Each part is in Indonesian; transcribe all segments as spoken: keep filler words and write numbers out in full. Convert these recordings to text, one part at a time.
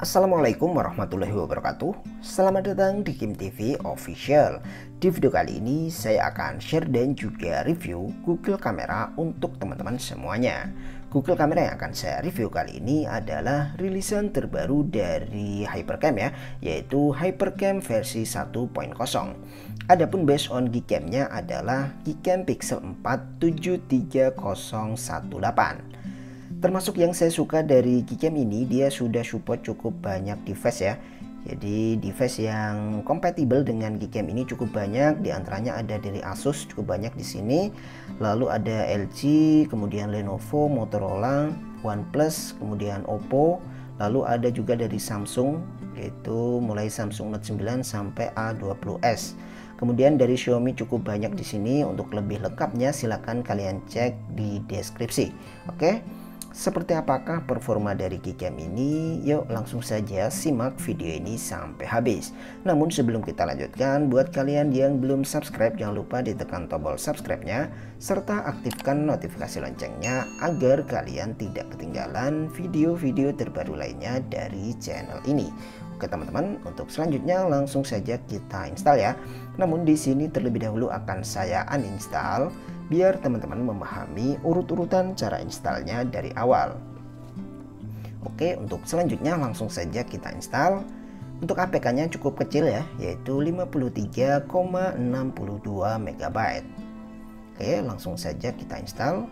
Assalamualaikum warahmatullahi wabarakatuh. Selamat datang di Kim T V Official. Di video kali ini saya akan share dan juga review Google Camera untuk teman-teman semuanya. Google Camera yang akan saya review kali ini adalah rilisan terbaru dari HyperCam ya, yaitu HyperCam versi satu titik nol. Adapun based on Gcam-nya adalah Gcam Pixel empat tujuh tiga nol satu delapan. Termasuk yang saya suka dari Gcam ini, dia sudah support cukup banyak device ya. Jadi device yang kompatibel dengan Gcam ini cukup banyak. Di antaranya ada dari Asus cukup banyak di sini. Lalu ada L G, kemudian Lenovo, Motorola, OnePlus, kemudian Oppo. Lalu ada juga dari Samsung, yaitu mulai Samsung Note sembilan sampai A dua puluh S. Kemudian dari Xiaomi cukup banyak di sini. Untuk lebih lengkapnya silakan kalian cek di deskripsi. Oke. Seperti apakah performa dari Gcam ini? Yuk langsung saja simak video ini sampai habis. Namun sebelum kita lanjutkan, buat kalian yang belum subscribe jangan lupa ditekan tombol subscribe-nya serta aktifkan notifikasi loncengnya agar kalian tidak ketinggalan video-video terbaru lainnya dari channel ini. Oke teman-teman, untuk selanjutnya langsung saja kita install ya. Namun di sini terlebih dahulu akan saya uninstall biar teman-teman memahami urut-urutan cara installnya dari awal. Oke, untuk selanjutnya langsung saja kita install. Untuk A P K-nya cukup kecil ya, yaitu lima puluh tiga koma enam dua megabyte. Oke, langsung saja kita install.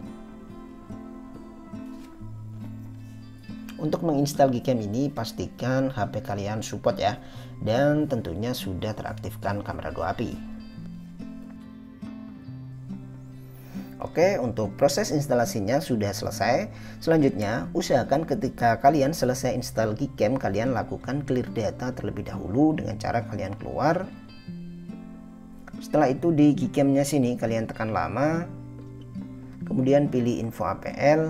Untuk menginstal Gcam ini pastikan H P kalian support ya, dan tentunya sudah teraktifkan kamera dua api. Oke, untuk proses instalasinya sudah selesai. Selanjutnya, usahakan ketika kalian selesai install Gcam, kalian lakukan clear data terlebih dahulu dengan cara kalian keluar. Setelah itu di Gcam-nya sini kalian tekan lama, kemudian pilih info A P L,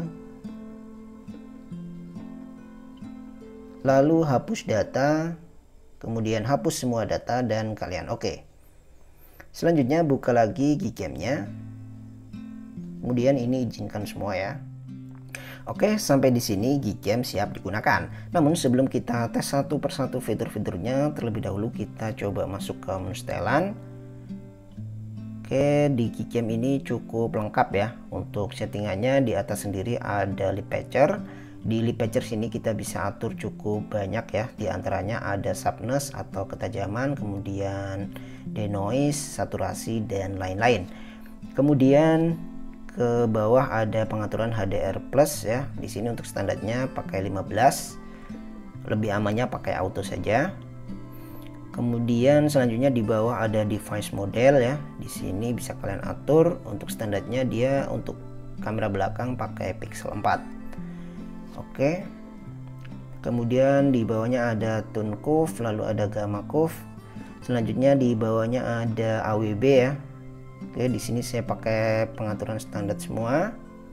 lalu hapus data, kemudian hapus semua data dan kalian oke. Selanjutnya buka lagi Gcam-nya. Kemudian ini izinkan semua ya. Oke, sampai di sini Gcam siap digunakan. Namun sebelum kita tes satu persatu fitur-fiturnya, terlebih dahulu kita coba masuk ke menu setelan. Oke, di Gcam ini cukup lengkap ya. Untuk settingannya di atas sendiri ada lip patcher. Di lip patcher sini kita bisa atur cukup banyak ya. Di antaranya ada sharpness atau ketajaman, kemudian denoise, saturasi dan lain-lain. Kemudian ke bawah ada pengaturan H D R plus ya. Di sini untuk standarnya pakai lima belas. Lebih amannya pakai auto saja. Kemudian selanjutnya di bawah ada device model ya. Di sini bisa kalian atur. Untuk standarnya dia untuk kamera belakang pakai Pixel empat. Oke. Kemudian di bawahnya ada tone curve, lalu ada gamma curve. Selanjutnya di bawahnya ada A W B ya. Oke, di sini saya pakai pengaturan standar semua.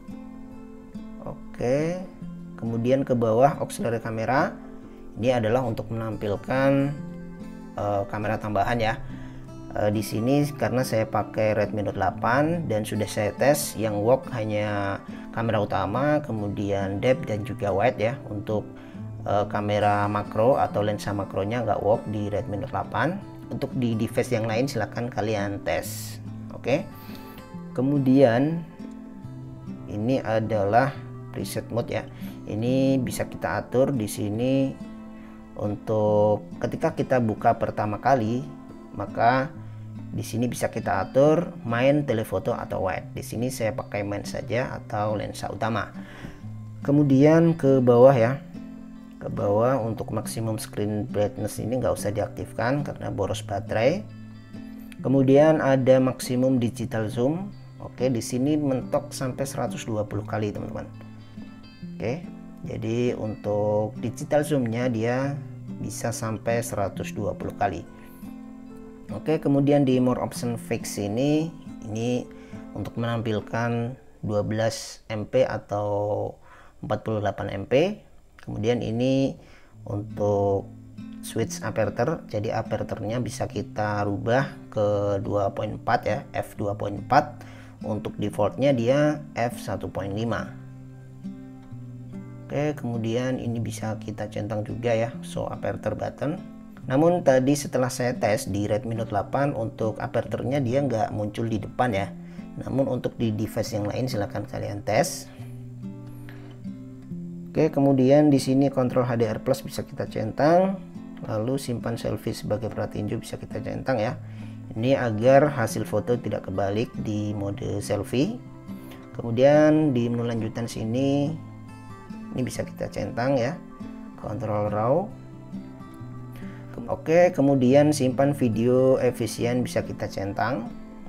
Oke. Kemudian ke bawah auxiliary kamera. Ini adalah untuk menampilkan uh, kamera tambahan ya. Uh, di sini karena saya pakai Redmi Note delapan dan sudah saya tes, yang work hanya kamera utama, kemudian depth dan juga wide ya. Untuk uh, kamera makro atau lensa makronya nggak work di Redmi Note delapan. Untuk di device yang lain silahkan kalian tes. Oke, kemudian ini adalah preset mode ya. Ini bisa kita atur di sini untuk ketika kita buka pertama kali, maka di sini bisa kita atur main, telefoto atau wide. Di sini saya pakai main saja atau lensa utama. Kemudian ke bawah ya, ke bawah untuk maksimum screen brightness ini nggak usah diaktifkan karena boros baterai. Kemudian ada maksimum digital zoom. Oke, di sini mentok sampai seratus dua puluh kali, teman-teman. Oke. Jadi untuk digital zoomnya dia bisa sampai seratus dua puluh kali. Oke, kemudian di more option fix ini ini untuk menampilkan dua belas M P atau empat puluh delapan M P. Kemudian ini untuk switch aperture, jadi aperture-nya bisa kita rubah ke dua koma empat ya, f dua koma empat. Untuk defaultnya dia f satu koma lima. Oke, kemudian ini bisa kita centang juga ya, show aperture button. Namun tadi setelah saya tes di Redmi Note delapan untuk aperture-nya dia nggak muncul di depan ya. Namun untuk di device yang lain silahkan kalian tes. Oke, kemudian di sini kontrol H D R plus bisa kita centang, lalu simpan selfie sebagai pratinju bisa kita centang ya. Ini agar hasil foto tidak kebalik di mode selfie. Kemudian di menu lanjutan sini ini bisa kita centang ya, kontrol raw. Oke, kemudian simpan video efisien bisa kita centang.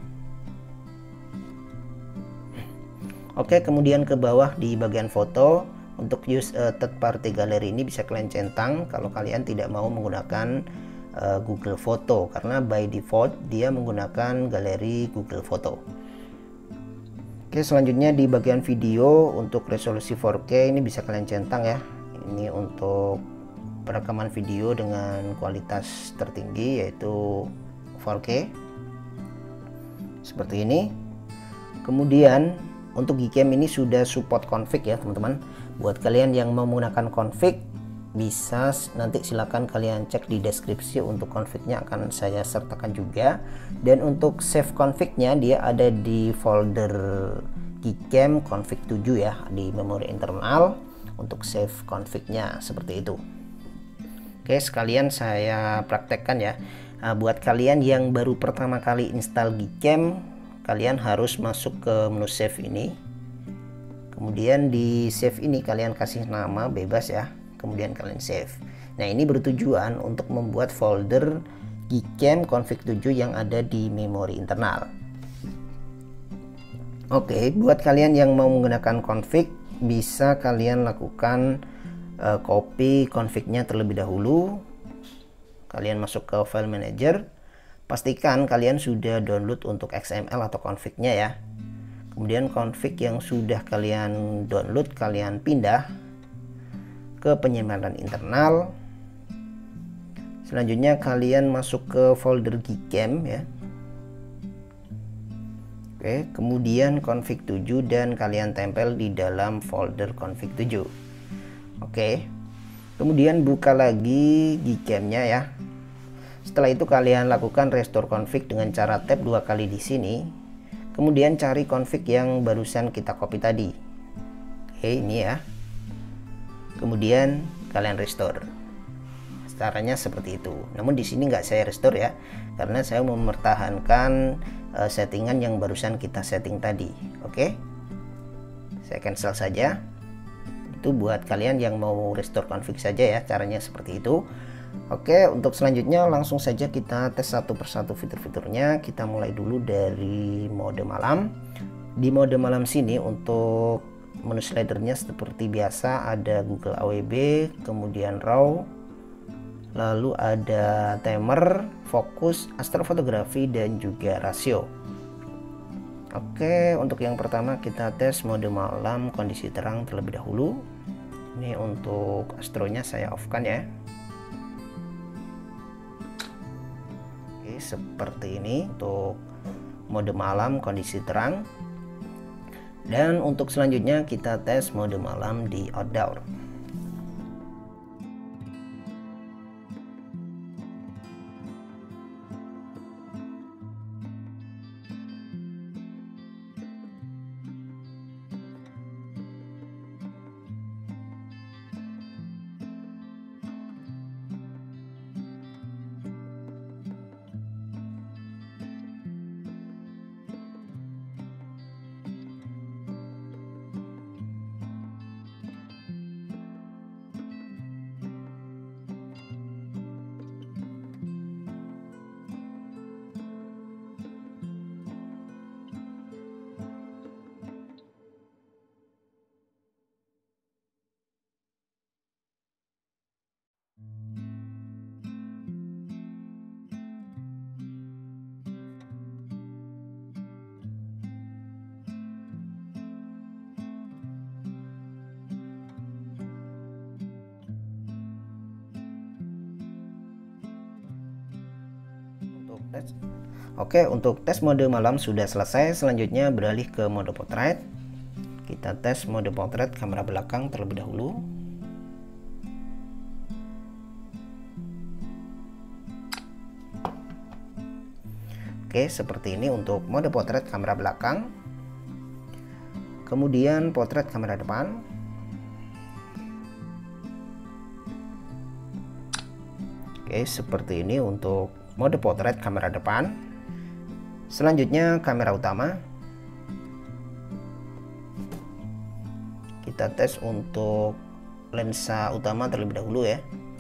Oke, kemudian ke bawah di bagian foto untuk use uh, third party gallery ini bisa kalian centang kalau kalian tidak mau menggunakan uh, Google Photo, karena by default dia menggunakan galeri Google Photo. Oke, selanjutnya di bagian video untuk resolusi empat K ini bisa kalian centang ya. Ini untuk perekaman video dengan kualitas tertinggi yaitu empat K seperti ini. Kemudian untuk Gcam ini sudah support config ya teman-teman. Buat kalian yang mau menggunakan config bisa nanti silakan kalian cek di deskripsi, untuk confignya akan saya sertakan juga. Dan untuk save confignya dia ada di folder Gcam config tujuh ya, di memori internal untuk save confignya seperti itu. Oke, sekalian saya praktekkan ya. Nah, buat kalian yang baru pertama kali install Gcam, kalian harus masuk ke menu save ini. Kemudian di save ini kalian kasih nama bebas ya, kemudian kalian save. Nah, ini bertujuan untuk membuat folder Gcam config tujuh yang ada di memori internal. Oke, buat kalian yang mau menggunakan config bisa kalian lakukan uh, copy confignya terlebih dahulu. Kalian masuk ke file manager, pastikan kalian sudah download untuk X M L atau confignya ya. Kemudian config yang sudah kalian download kalian pindah ke penyimpanan internal. Selanjutnya kalian masuk ke folder Gcam ya. Oke, kemudian config tujuh dan kalian tempel di dalam folder config tujuh. Oke. Kemudian buka lagi Gcam-nya ya. Setelah itu kalian lakukan restore config dengan cara tap dua kali di sini. Kemudian cari config yang barusan kita copy tadi. Oke, ini ya. Kemudian kalian restore. Caranya seperti itu. Namun di sini nggak saya restore ya, karena saya mempertahankan uh, settingan yang barusan kita setting tadi. Oke, saya cancel saja. Itu buat kalian yang mau restore config saja ya, caranya seperti itu. Oke, untuk selanjutnya langsung saja kita tes satu persatu fitur-fiturnya. Kita mulai dulu dari mode malam. Di mode malam sini untuk menu slidernya seperti biasa ada Google A W B, kemudian RAW, lalu ada timer, fokus, astrofotografi, dan juga rasio. Oke, untuk yang pertama kita tes mode malam kondisi terang terlebih dahulu. Ini untuk astronya saya off kan ya. Oke, seperti ini untuk mode malam kondisi terang. Dan untuk selanjutnya kita tes mode malam di outdoor. Oke, untuk tes mode malam sudah selesai. Selanjutnya beralih ke mode portrait. Kita tes mode potret kamera belakang terlebih dahulu. Oke, seperti ini untuk mode potret kamera belakang. Kemudian potret kamera depan. Oke, seperti ini untuk mode potret kamera depan. Selanjutnya kamera utama. Kita tes untuk lensa utama terlebih dahulu ya.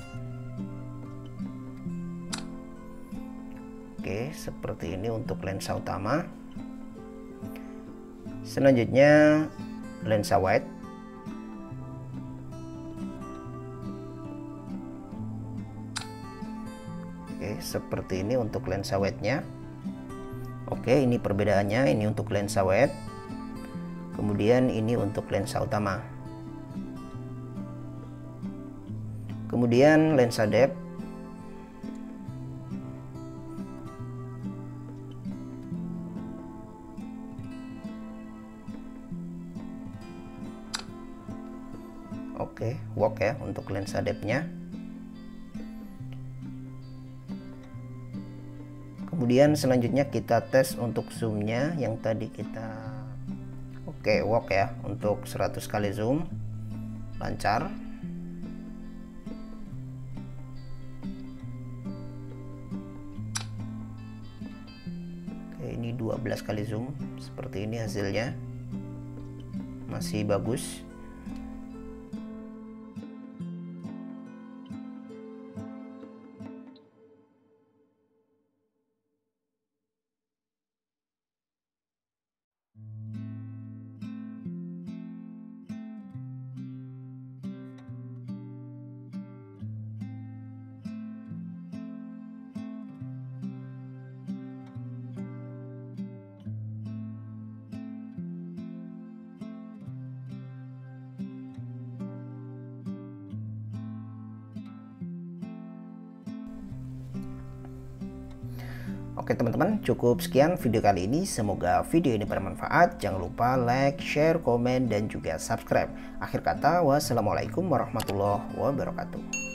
Oke, seperti ini untuk lensa utama. Selanjutnya lensa wide. Oke, seperti ini untuk lensa wide-nya. Oke, ini perbedaannya. Ini untuk lensa wide. Kemudian ini untuk lensa utama. Kemudian lensa depth. Oke, work ya untuk lensa depth-nya. Kemudian selanjutnya kita tes untuk zoom-nya yang tadi kita Oke, work ya untuk seratus kali zoom, lancar. Oke, ini dua belas kali zoom, seperti ini hasilnya. Masih bagus. Oke teman-teman, cukup sekian video kali ini. Semoga video ini bermanfaat. Jangan lupa like, share, komen, dan juga subscribe. Akhir kata, wassalamualaikum warahmatullahi wabarakatuh.